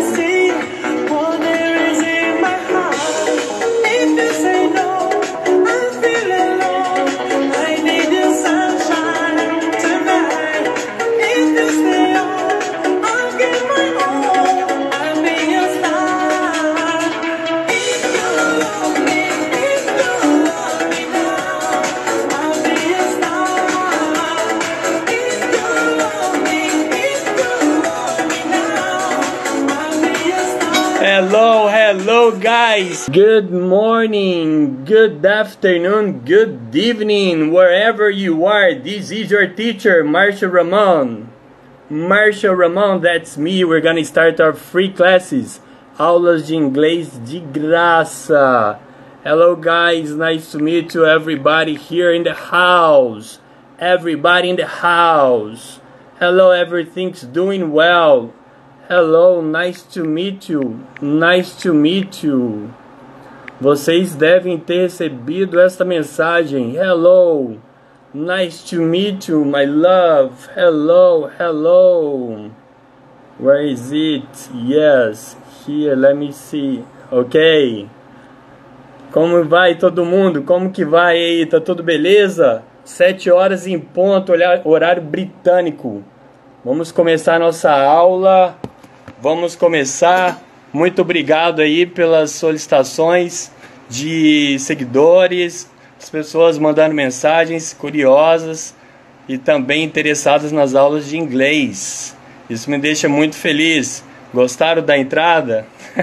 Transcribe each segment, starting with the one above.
Hello guys, good morning, good afternoon, good evening, wherever you are. This is your teacher, Marshall Ramon. Marshall Ramon, that's me. We're gonna start our free classes, aulas de inglês de graça. Hello guys, nice to meet you, everybody here in the house. Everybody in the house. Hello, everything's doing well. Hello, nice to meet you. Nice to meet you. Vocês devem ter recebido esta mensagem. Hello, nice to meet you, my love. Hello, hello. Where is it? Yes, here, let me see. Ok. Como vai todo mundo? Como que vai aí? Tá tudo beleza? 7 horas em ponto, horário britânico. Vamos começar a nossa aula. Vamos começar. Muito obrigado aí pelas solicitações de seguidores, as pessoas mandando mensagens curiosas e também interessadas nas aulas de inglês. Isso me deixa muito feliz. Gostaram da entrada?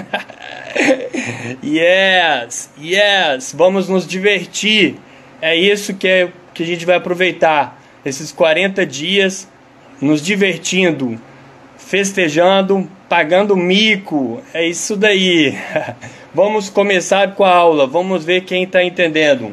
Yes, yes. Vamos nos divertir. É isso que a gente vai aproveitar. Esses 40 dias nos divertindo, festejando, pagando mico. É isso daí. Vamos começar com a aula. Vamos ver quem está entendendo.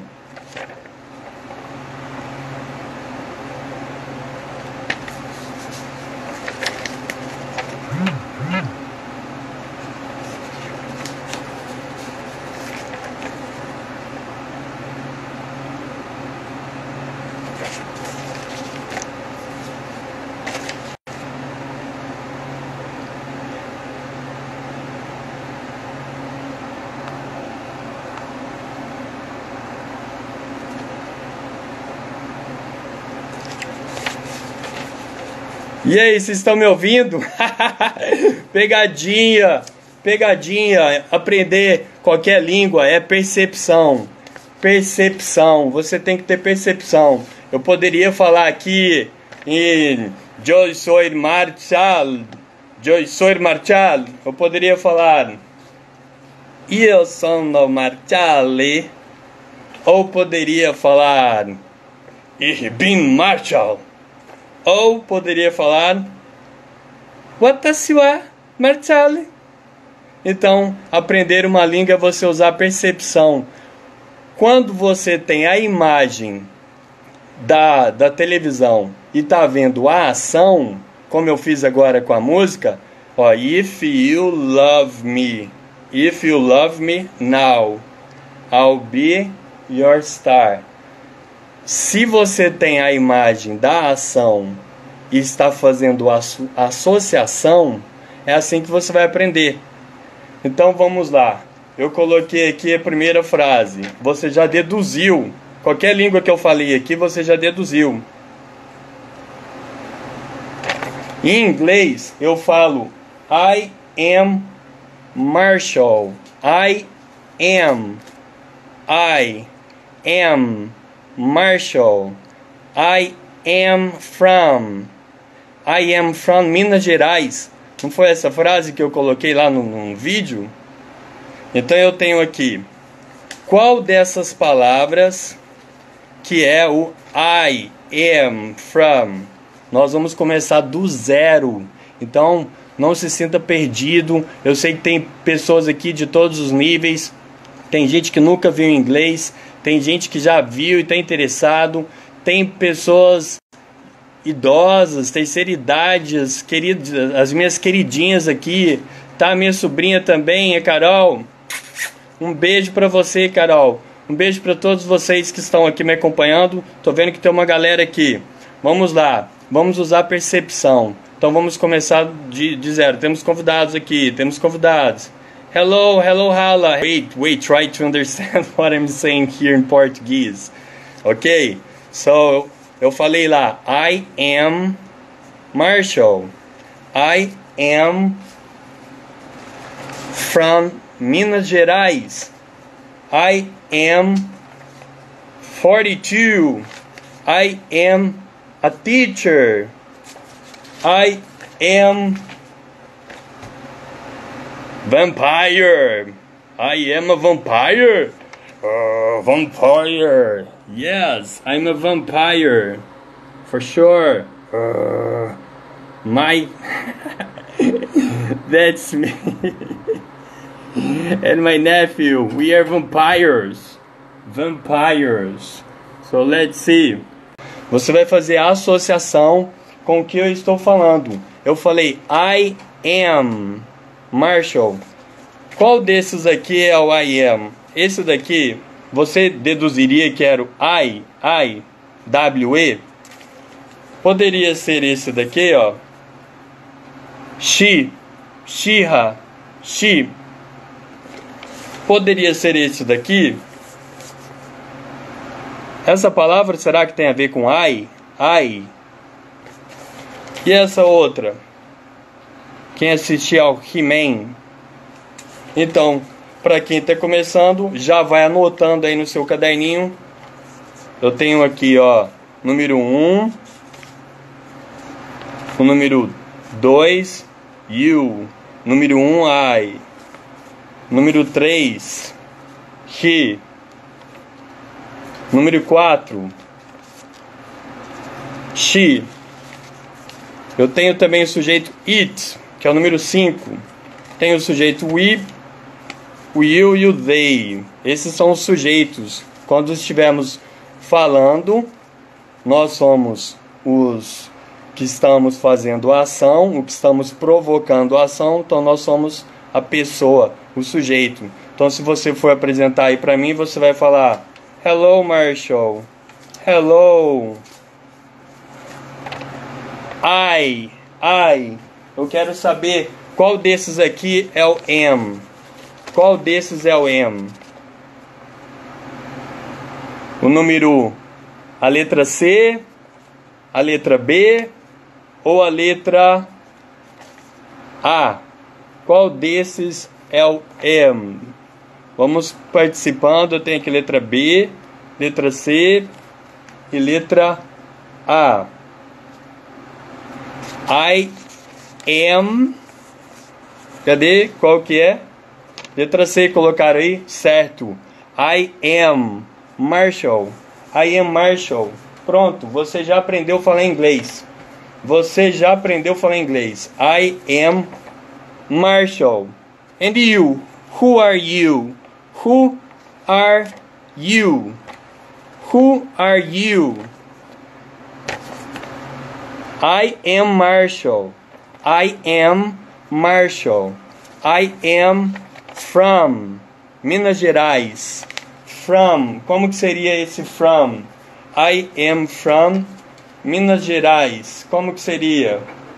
E aí, vocês estão me ouvindo? Pegadinha, pegadinha. Aprender qualquer língua é percepção. Percepção, você tem que ter percepção. Eu poderia falar aqui em Eu sou Marshall. Eu sou Marshall. Eu poderia falar Eu sou Marshall. Ou poderia falar Ich bin Marshall. Ou poderia falar Watashi wa Marshall. Então, aprender uma língua é você usar a percepção. Quando você tem a imagem da televisão e está vendo a ação, como eu fiz agora com a música, ó, If you love me now, I'll be your star. Se você tem a imagem da ação e está fazendo a associação, é assim que você vai aprender. Então vamos lá. Eu coloquei aqui a primeira frase. Você já deduziu. Qualquer língua que eu falei aqui, você já deduziu. Em inglês, eu falo I am Marshall. I am Marshall. I am from Minas Gerais. Não foi essa frase que eu coloquei lá num vídeo? Então eu tenho aqui. Qual dessas palavras que é o I am from? Nós vamos começar do zero. Então não se sinta perdido. Eu sei que tem pessoas aqui de todos os níveis. Tem gente que nunca viu inglês. Tem gente que já viu e está interessado. Tem pessoas idosas, terceira idade, as minhas queridinhas aqui. Tá a minha sobrinha também, a Carol. Um beijo para você, Carol. Um beijo para todos vocês que estão aqui me acompanhando. Tô vendo que tem uma galera aqui. Vamos lá. Vamos usar percepção. Então vamos começar de zero. Temos convidados aqui, temos convidados. Hello, Hala. Wait, try to understand what I'm saying here in Portuguese. Ok? So, eu falei lá, I am Marshall. I am from Minas Gerais. I am 42. I am a teacher. I am vampire. I am a vampire. Vampire. Yes, I'm a vampire. For sure. That's me. And my nephew. We are vampires. Vampires. So let's see. Você vai fazer a associação com o que eu estou falando. Eu falei I am Marshall. Qual desses aqui é o I am? Esse daqui, você deduziria que era o I-W-E? Poderia ser esse daqui, ó. She, Shiha, she. Poderia ser esse daqui. Essa palavra será que tem a ver com I? E essa outra? Quem assistir ao He-Man? Então, para quem está começando, já vai anotando aí no seu caderninho. Eu tenho aqui, ó, número 1, o número 2, you, número 1, I, número 3, he, número 4, she. Eu tenho também o sujeito it, que é o número 5. Tem o sujeito we, o you e o they. Esses são os sujeitos. Quando estivermos falando, nós somos os que estamos fazendo a ação, o que estamos provocando a ação, então nós somos a pessoa, o sujeito. Então se você for apresentar aí para mim, você vai falar hello Marshall, hello, I. Eu quero saber qual desses aqui é o am. Qual desses é o am? O número, a letra C, a letra B ou a letra A? Qual desses é o am? Vamos participando. Eu tenho aqui letra B, letra C e letra A. I am. Cadê? Qual que é? Letra C, colocaram aí? Certo. I am Marshall. I am Marshall. Pronto, você já aprendeu a falar inglês. I am Marshall. And you? Who are you? Who are you? Who are you? I am Marshall. I am Marshall. I am from Minas Gerais. From. Como que seria esse from? I am from Minas Gerais. Como que seria?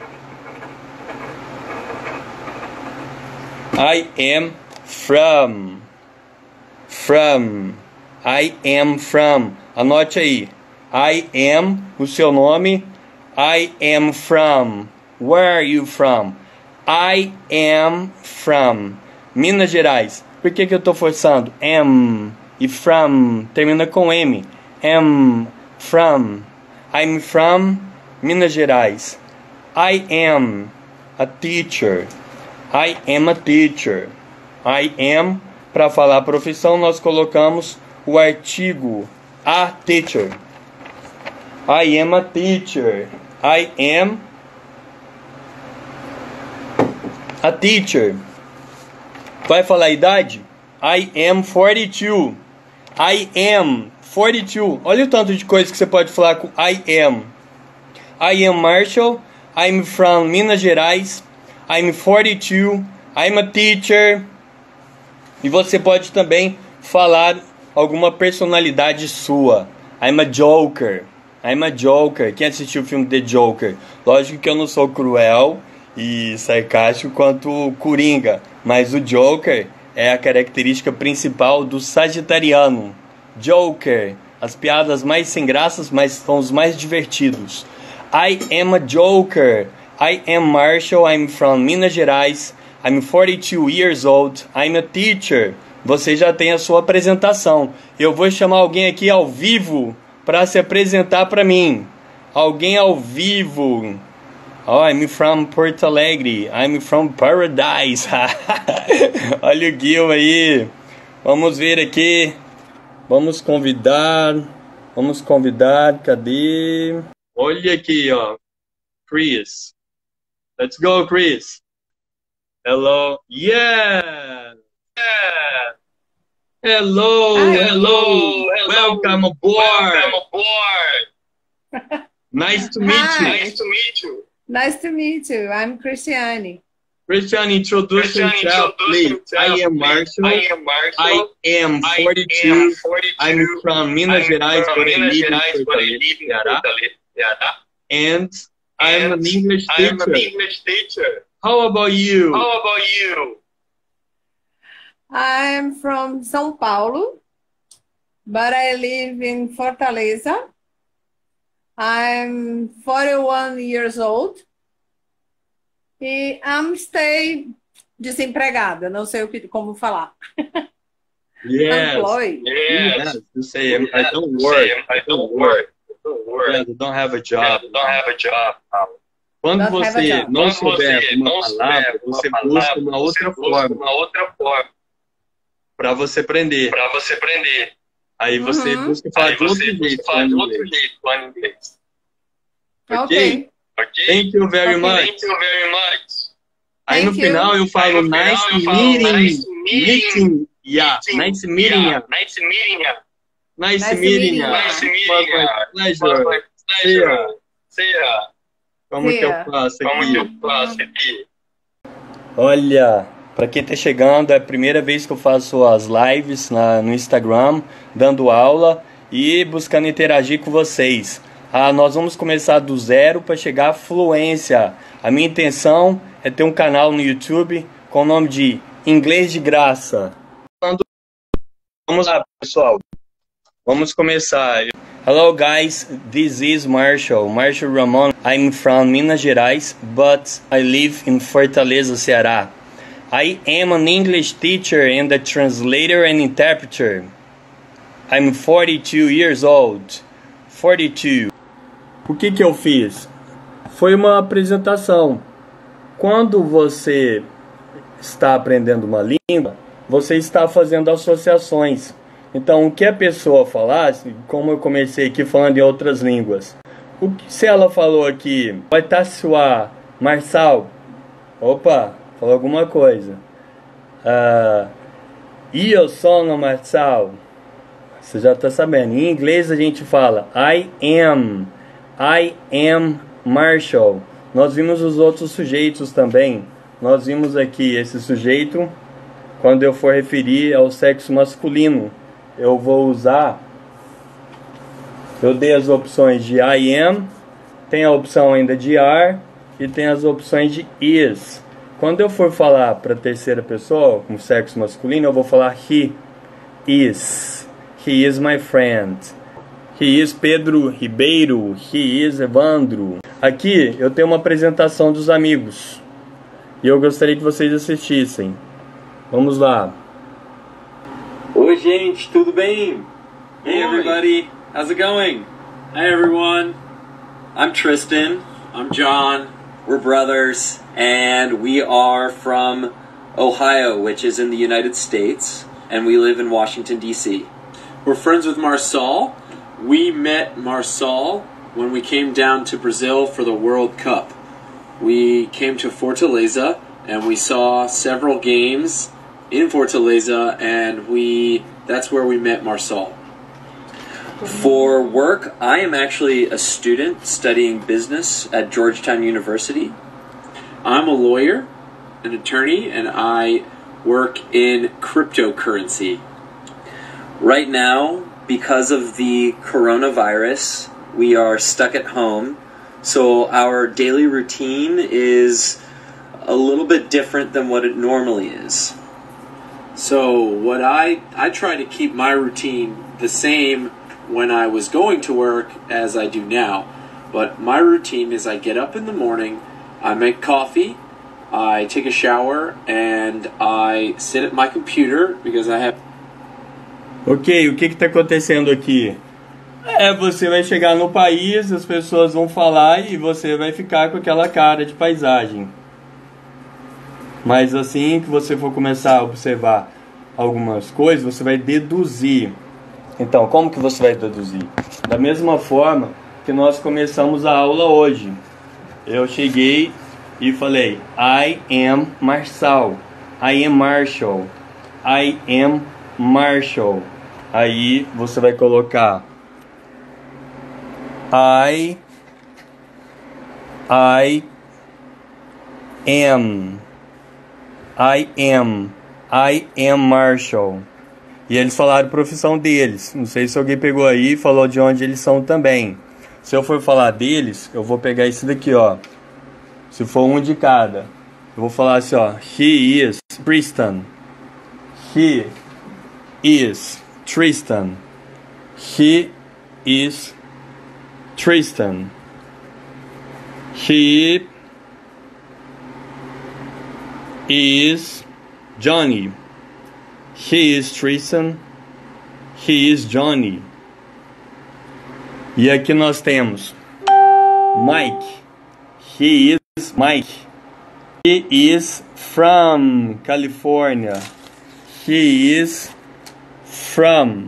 I am from. From. I am from. Anote aí. I am, o seu nome. I am from. Where are you from? I am from Minas Gerais. Por que eu estou forçando? Am e from termina com M. Am from. I'm from Minas Gerais. I am a teacher. I am a teacher. I am, para falar a profissão, nós colocamos o artigo a teacher. I am a teacher. I am a teacher. Vai falar a idade? I am 42. I am 42. Olha o tanto de coisas que você pode falar com I am. I am Marshall. I'm from Minas Gerais. I'm 42. I'm a teacher. E você pode também falar alguma personalidade sua. I'm a joker. I'm a Joker. Quem assistiu o filme The Joker? Lógico que eu não sou cruel e sarcástico quanto o Coringa, mas o Joker é a característica principal do sagitariano. Joker. As piadas mais sem graças, mas são os mais divertidos. I am a Joker. I am Marshall. I'm from Minas Gerais. I'm 42 years old. I'm a teacher. Você já tem a sua apresentação. Eu vou chamar alguém aqui ao vivo para se apresentar para mim. Alguém ao vivo. Oh, I'm from Porto Alegre. I'm from Paradise. Olha o Gil aí. Vamos ver aqui. Vamos convidar. Cadê? Olha aqui, ó. Chris. Let's go, Chris. Hello. Yeah. Yeah. Hello. Welcome aboard. Nice to meet you. Nice to meet you. I'm Cristiane. Cristiane, introduce yourself, please. I am Marshall. I am 42. I'm from Minas Gerais, but I live in Fortaleza, Ceará. And I'm an English teacher. How about you? I'm from São Paulo, but I live in Fortaleza. I'm 41 years old. E I'm stay desempregada, não sei como falar. Yes. Employed. Yes. You say I don't work. Yes, I don't have a job. Quando você não souber uma palavra, você busca uma outra forma para você aprender. Aí você busca falar de outro jeito em inglês. Ok? Thank you very much. Aí no final eu falo nice meeting. Yeah, nice meeting ya. Pleasure. See ya. Como que eu faço aqui? Olha, para quem tá chegando, é a primeira vez que eu faço as lives no Instagram, dando aula e buscando interagir com vocês. Nós vamos começar do zero para chegar à fluência. A minha intenção é ter um canal no YouTube com o nome de Inglês de Graça. Vamos lá, pessoal. Vamos começar. Hello guys, this is Marshall Ramon. I'm from Minas Gerais, but I live in Fortaleza, Ceará. I am an English teacher and a translator and interpreter. I'm 42 years old. 42. O que eu fiz? Foi uma apresentação. Quando você está aprendendo uma língua, você está fazendo associações. Então, o que a pessoa falasse, como eu comecei aqui falando em outras línguas, se ela falou aqui, vai estar sua Marçal, opa, falou alguma coisa. Eu sono Marçal, você já está sabendo. Em inglês a gente fala I am Marshall. Nós vimos os outros sujeitos também. Nós vimos aqui esse sujeito, quando eu for referir ao sexo masculino, eu vou usar, eu dei as opções de I am, tem a opção ainda de are e tem as opções de is. Quando eu for falar para a terceira pessoa, com sexo masculino, eu vou falar he is my friend. He is Pedro Ribeiro. He is Evandro. Aqui eu tenho uma apresentação dos amigos e eu gostaria que vocês assistissem. Vamos lá. Oi, gente, tudo bem? Hey, everybody. How's it going? Hi, everyone. I'm Tristan. I'm John. We're brothers, and we are from Ohio, which is in the United States, and we live in Washington, D.C. We're friends with Marçal. We met Marçal when we came down to Brazil for the World Cup. We came to Fortaleza, and we saw several games in Fortaleza, and that's where we met Marçal. For work, I am actually a student studying business at Georgetown University. I'm a lawyer, an attorney, and I work in cryptocurrency. Right now, because of the coronavirus, we are stuck at home, so our daily routine is a little bit different than what it normally is. So what I try to keep my routine the same when I was going to work as I do now. But my routine is I get up in the morning, I make coffee, I take a shower, and I sit at my computer because I have... Ok, o que está acontecendo aqui? Você vai chegar no país, as pessoas vão falar e você vai ficar com aquela cara de paisagem. Mas assim que você for começar a observar algumas coisas, você vai deduzir. Então, como que você vai deduzir? Da mesma forma que nós começamos a aula hoje. Eu cheguei e falei, I am Marçal, I am Marshall, I am Marshall. Aí você vai colocar I am Marshall. E eles falaram a profissão deles. Não sei se alguém pegou aí e falou de onde eles são também. Se eu for falar deles, eu vou pegar esse daqui, ó. Se for um de cada, eu vou falar assim, ó. He is Tristan. He is Tristan. He is Tristan. He is Johnny. He is Tristan. He is Johnny. E aqui nós temos Mike. He is Mike. He is from California. He is from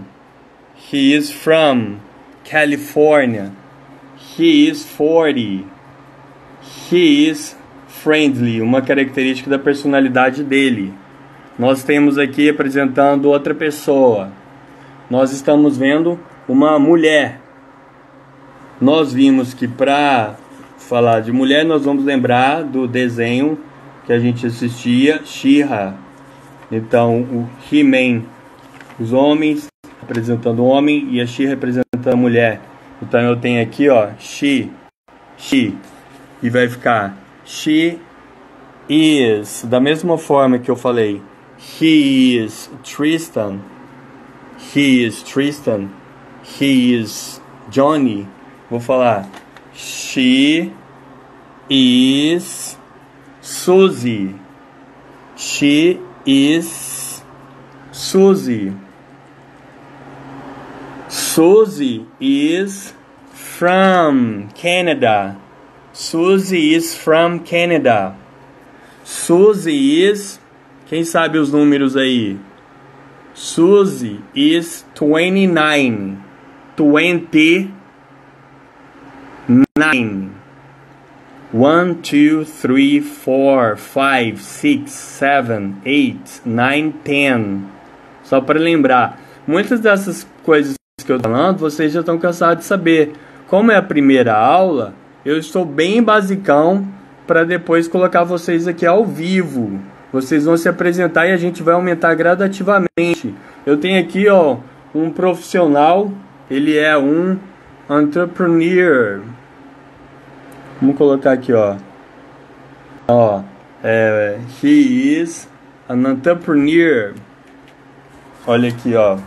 California. He is 40. He is friendly, uma característica da personalidade dele. Nós temos aqui apresentando outra pessoa. Nós estamos vendo uma mulher. Nós vimos que para falar de mulher nós vamos lembrar do desenho que a gente assistia, She-Ra. Então o He-Man, os homens representando o homem e a She representando a mulher. Então eu tenho aqui, ó, she, e vai ficar she is, da mesma forma que eu falei, he is Tristan, he is Johnny. Vou falar she is Suzy, she is Suzy. Suzy is from Canada. Suzy is from Canada. Suzy is... Quem sabe os números aí? Suzy is 29. 29. 1, 2, 3, 4, 5, 6, 7, 8, 9, 10. Só para lembrar. Muitas dessas coisas que eu estou falando, vocês já estão cansados de saber. Como é a primeira aula, eu estou bem basicão para depois colocar vocês aqui ao vivo. Vocês vão se apresentar e a gente vai aumentar gradativamente. Eu tenho aqui, ó, um profissional, ele é um entrepreneur. Vamos colocar aqui, ó. He is an entrepreneur. Olha aqui, ó.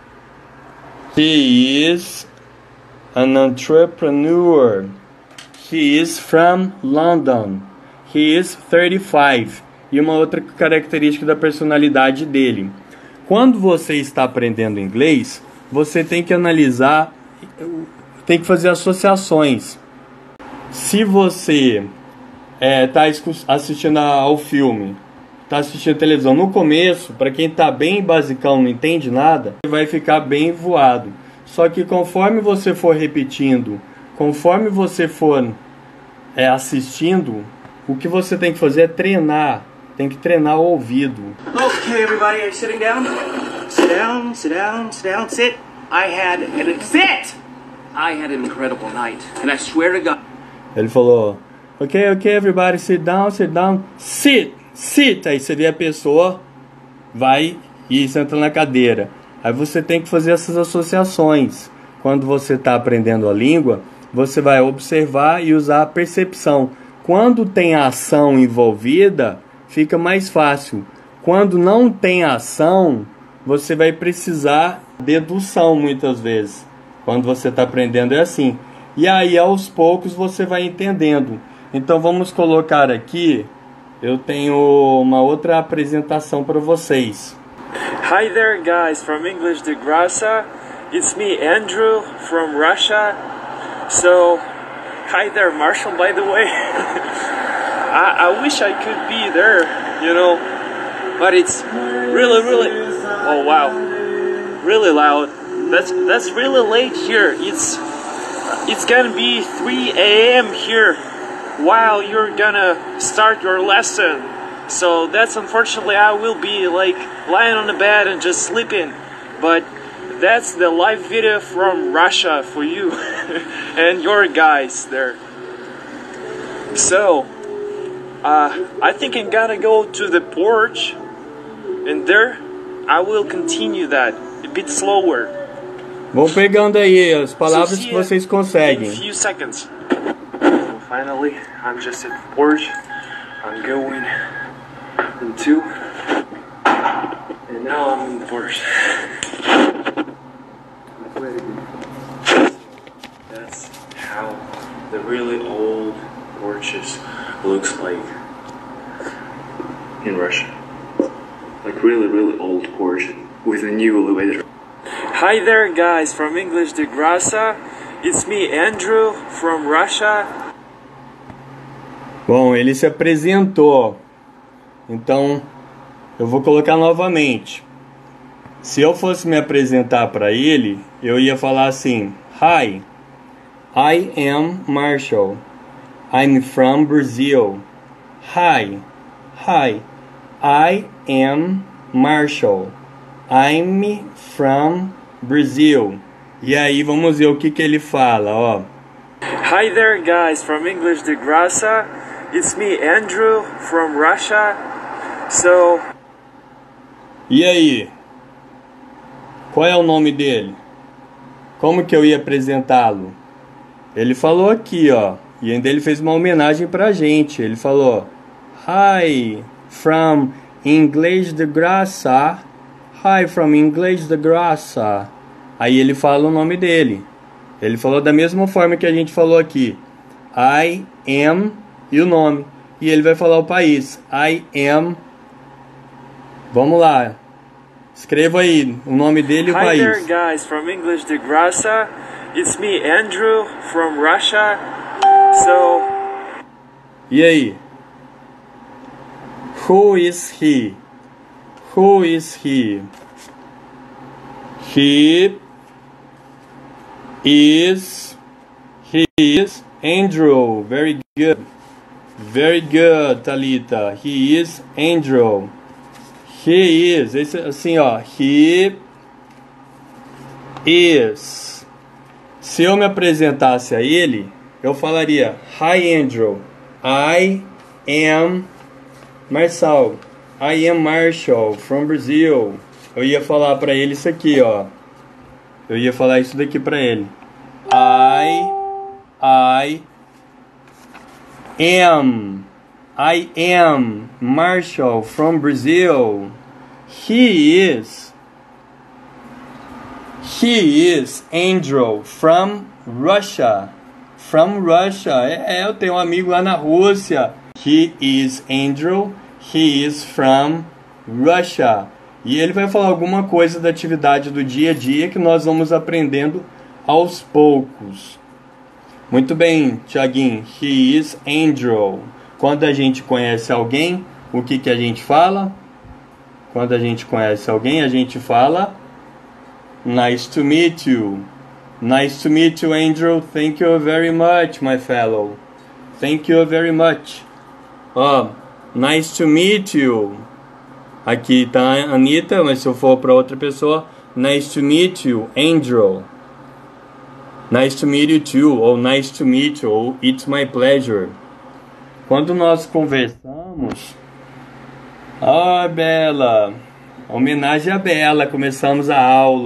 He is an entrepreneur. He is from London. He is 35. E uma outra característica da personalidade dele. Quando você está aprendendo inglês, você tem que analisar, tem que fazer associações. Se você está assistindo ao filme, está assistindo a televisão, no começo, para quem está bem basicão, não entende nada, vai ficar bem voado. Só que conforme você for repetindo, conforme você for assistindo, o que você tem que fazer é treinar. Tem que treinar o ouvido. Okay, everybody, are you sitting down? Sit down, sit down, sit down, sit. I had an incredible night, and I swear to God. Ele falou, ok, everybody, sit down, sit. Aí seria a pessoa vai e senta na cadeira. Aí você tem que fazer essas associações. quando você está aprendendo a língua, você vai observar e usar a percepção. Quando tem ação envolvida, fica mais fácil. Quando não tem ação, você vai precisar de dedução muitas vezes. Quando você está aprendendo é assim. E aí, aos poucos, você vai entendendo. Então, vamos colocar aqui, eu tenho uma outra apresentação para vocês. Hi there guys, from English de Graça. It's me, Andrew, from Russia. So, hi there Marshall, by the way. I wish I could be there, you know, but it's really, oh wow, really loud. That's really late here. It's gonna be 3 a.m. here while you're gonna start your lesson. So that's unfortunately I will be like lying on the bed and just sleeping. But that's the live video from Russia for you and your guys there. So I think I'm gonna go to the porch, and there I will continue that a bit slower. Vão pegando aí as palavras que vocês conseguem. In a few seconds. Finally, I'm just at the porch. I'm going into, and now I'm in the porch. That's how the really old porches looks like in Russia. Like really, really old porch with a new elevator. Hi there guys, from English de Graça. It's me, Andrew, from Russia. Bom, ele se apresentou. Então, eu vou colocar novamente. Se eu fosse me apresentar para ele, eu ia falar assim: Hi, I am Marshall. I'm from Brazil. Hi, I am Marshall. I'm from Brazil. E aí vamos ver o que ele fala, ó. Hi there guys, from English de Graça. It's me, Andrew, from Russia. So... E aí? Qual é o nome dele? Como que eu ia apresentá-lo? Ele falou aqui, ó. E ainda ele fez uma homenagem pra gente. Ele falou: Hi, from English de Graça. Hi, from English de Graça. Aí ele fala o nome dele. Ele falou da mesma forma que a gente falou aqui. I am e o nome. E ele vai falar o país. I am. Vamos lá. Escreva aí o nome dele e o país. Hi there guys, from English de Graça. It's me, Andrew, from Russia. So... E aí? Who is he? Who is he? He is Andrew. Very good. Very good, Thalita. He is Andrew. He is. Esse, assim, ó. He is. Se eu me apresentasse a ele, eu falaria: Hi, Andrew. I am Marshall. I am Marshall from Brazil. Eu ia falar pra ele isso aqui, ó. Eu ia falar isso daqui pra ele. I am Marshall from Brazil. He is Andrew from Russia. From Russia. Eu tenho um amigo lá na Rússia. He is Andrew. He is from Russia. E ele vai falar alguma coisa da atividade do dia a dia que nós vamos aprendendo aos poucos. Muito bem, Thiaguinho. He is Andrew. Quando a gente conhece alguém, o que a gente fala? Quando a gente conhece alguém, a gente fala Nice to meet you. Nice to meet you, Andrew. Thank you very much, my fellow. Thank you very much. Nice to meet you. Aqui tá a Anitta, mas se eu for para outra pessoa, nice to meet you, Andrew. Nice to meet you too, ou nice to meet you, ou it's my pleasure. Quando nós conversamos... Bela! Homenagem a Bela, começamos a aula.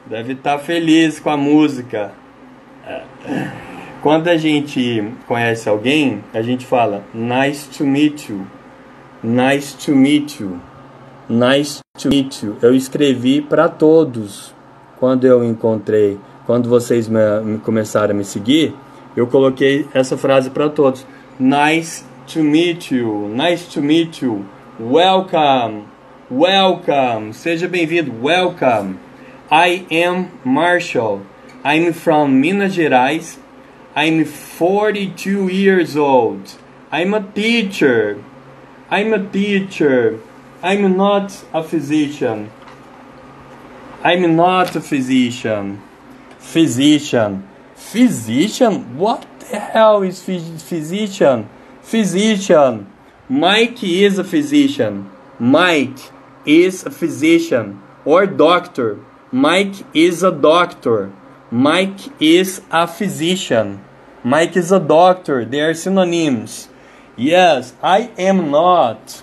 Deve estar feliz com a música. Quando a gente conhece alguém, a gente fala nice to meet you. Nice to meet you. Nice to meet you. Eu escrevi para todos quando eu encontrei, quando vocês começaram a me seguir, eu coloquei essa frase para todos. Nice to meet you. Nice to meet you. Welcome. Welcome. Seja bem-vindo. Welcome. I am Marshall. I'm from Minas Gerais. I'm 42 years old. I'm a teacher. I'm a teacher. I'm not a physician. I'm not a physician. Physician. Physician? What the hell is physician? Physician. Mike is a physician. Mike is a physician. Or doctor. Mike is a doctor. Mike is a physician. Mike is a doctor. They are synonyms. Yes, I am not.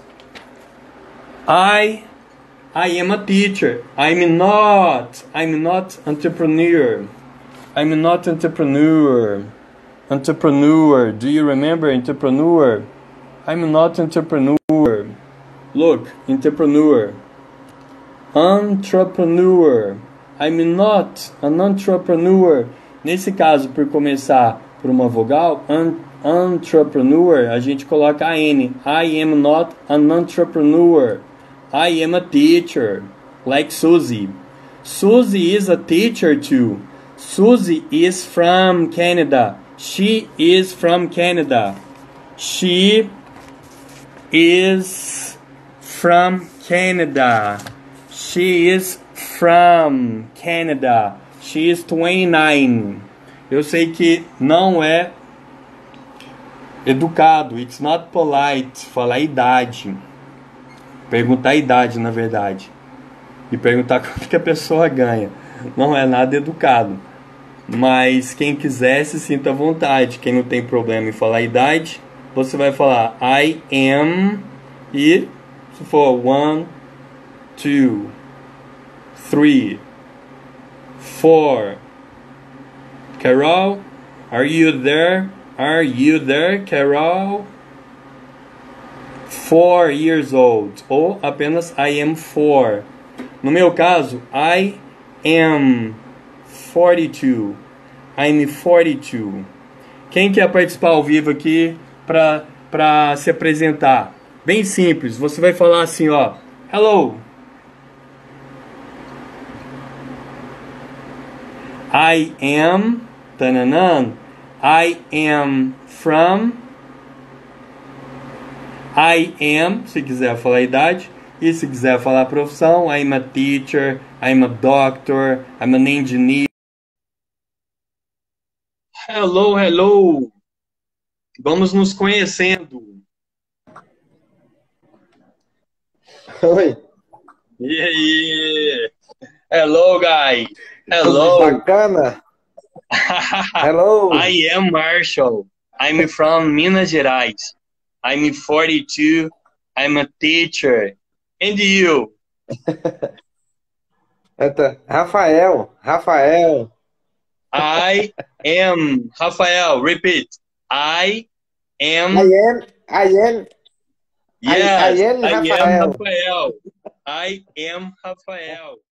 I am a teacher. I'm not entrepreneur. I'm not entrepreneur. Entrepreneur. Do you remember entrepreneur? I'm not entrepreneur. Look, entrepreneur. Entrepreneur. I'm not an entrepreneur. Nesse caso, por começar por uma vogal, entrepreneur, a gente coloca a N. I am not an entrepreneur. I am a teacher. Like Susie. Susie is a teacher too. Susie is from Canada. She is from Canada. She is from Canada. She is from Canada. She is 29. Eu sei que não é educado. It's not polite. Falar idade. Perguntar a idade, na verdade. E perguntar quanto que a pessoa ganha. Não é nada educado. Mas quem quiser, se sinta à vontade. Quem não tem problema em falar a idade, você vai falar I am. E se for 1, 2, 3, 4. Carol, are you there? Are you there, Carol? 4 years old. Ou apenas I am 4. No meu caso, I am 42. I'm 42. Quem quer participar ao vivo aqui para se apresentar? Bem simples. Você vai falar assim, ó. Hello. I am. Tananan. I am from. I am, se quiser falar a idade. E se quiser falar a profissão, I'm a teacher, I'm a doctor, I'm an engineer. Hello, hello. Vamos nos conhecendo. Oi. E aí? Hello, guy. Hello. Tudo bacana? Hello. I am Marshall. I'm from Minas Gerais. I'm 42. I'm a teacher. And you? Rafael. I am Rafael. Repeat. I am. I am. Yes, I am Rafael. Rafael. I am Rafael.